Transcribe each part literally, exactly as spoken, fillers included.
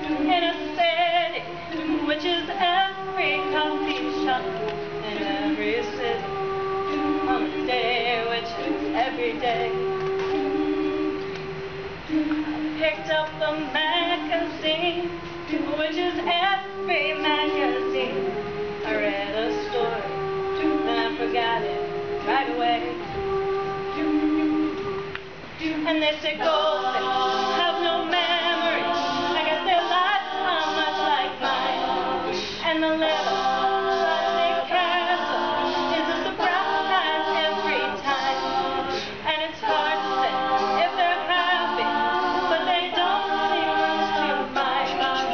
in a city which is every coffee shop in every city on a day which is every day. I picked up a magazine which is every magazine. I read a story, then I forgot it right away. And they say goldfish have no memory. I guess their lives are much like mine. And the little plastic castle is a surprise every time. And it's hard to say if they're happy, but they don't seem to mind.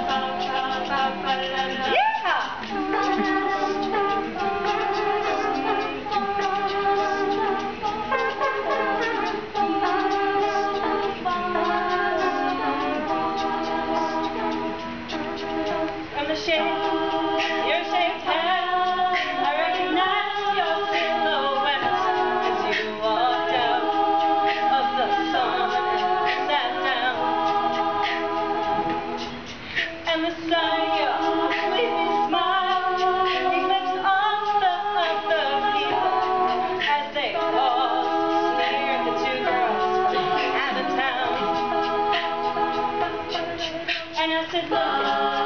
From the shade, your shaved head, I recognize your silhouette as you walked out of the sun and sat down. And the sun, your sleepy smile, eclipsed all the other people as they all sneered the two girls out of town. And I said, look.